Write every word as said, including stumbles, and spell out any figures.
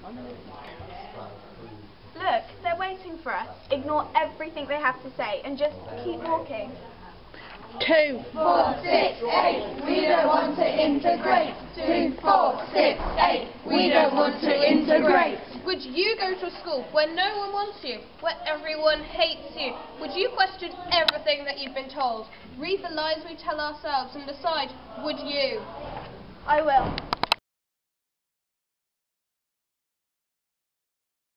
Look, they're waiting for us. Ignore everything they have to say and just keep walking. Two, four, six, eight, we don't want to integrate. Two, four, six, eight, we don't want to integrate. Would you go to a school where no one wants you, where everyone hates you? Would you question everything that you've been told? Read the lies we tell ourselves and decide, would you? I will.